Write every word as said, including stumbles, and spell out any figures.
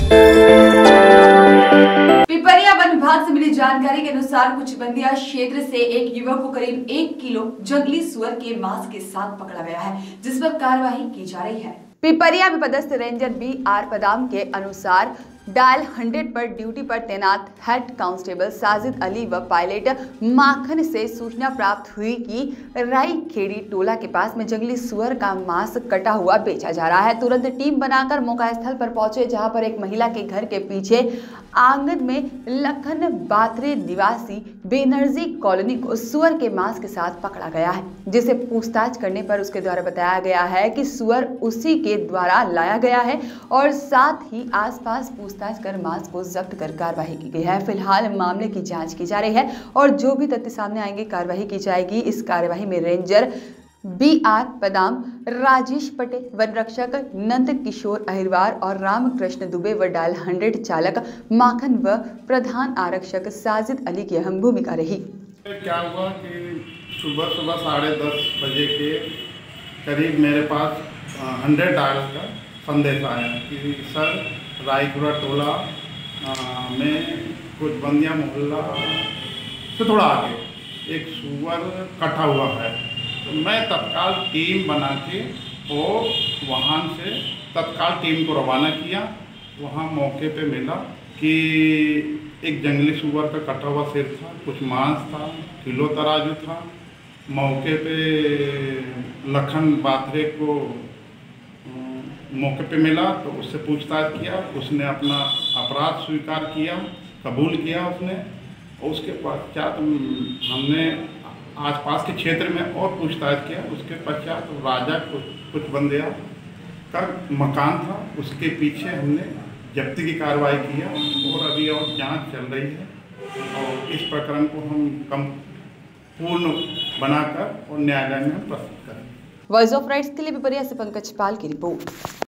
Pipariya one विभाग से मिली जानकारी के अनुसार कुछ बंदिया क्षेत्र से एक युवक को करीब एक किलो जंगली सुअर के मांस के साथ पकड़ा गया है, जिस पर कार्रवाई की जा रही है। पिपरिया में पदस्थ रेंजर बी आर पदाम के अनुसार डायल हंड्रेड पर ड्यूटी पर तैनात हेड कांस्टेबल साजिद अली व पायलट माखन से सूचना प्राप्त हुई कि राई खेड़ी टोला के पास में जंगली सुअर का मांस कटा हुआ बेचा जा रहा है। तुरंत टीम बनाकर मौका स्थल पर पहुंचे, जहां पर एक महिला के घर के पीछे आंगन में लखन बात्रे निवासी बेनर्जी कॉलोनी को सुअर के मांस के साथ पकड़ा गया है, जिसे पूछताछ करने पर उसके द्वारा बताया गया है कि सुअर उसी के द्वारा लाया गया है और साथ ही आसपास पूछताछ कर मांस को जब्त कर कार्रवाई की गई है। फिलहाल मामले की जांच की जा रही है और जो भी तथ्य सामने आएंगे कार्रवाई की जाएगी। इस कार्यवाही में ranger B R Padam, Rajesh Patel, वन रक्षक नंद किशोर अहिरवार और रामकृष्ण दुबे व डायल हंड्रेड चालक माखन व प्रधान आरक्षक साजिद अली की अहम भूमिका रही। क्या हुआ कि सुबह सुबह साढ़े दस बजे के करीब मेरे पास हंड्रेड डायल का संदेश आया कि सर रायपुरा टोला में कुछ बंदिया मोहल्ला से थोड़ा आगे एक सुअर कटा हुआ है। तो मैं तत्काल टीम बना के और वहाँ से तत्काल टीम को रवाना किया। वहाँ मौके पे मिला कि एक जंगली सुअर का कटा हुआ सिर था, कुछ मांस था, किलो तराजू था। मौके पे लखन बात्रे को मौके पे मिला तो उससे पूछताछ किया। उसने अपना अपराध स्वीकार किया, कबूल किया उसने। और उसके पश्चात हमने आसपास के क्षेत्र में और पूछताछ किया। उसके पश्चात राजा कुछ कुछ बंदिया का मकान था, उसके पीछे हमने जब्ती की कार्रवाई किया और अभी और जांच चल रही है और इस प्रकरण को हम कम पूर्ण बनाकर और न्यायालय में प्रस्तुत करेंगे। वॉइस ऑफ राइट्स के लिए पिपरिया से पंकज पाल की रिपोर्ट।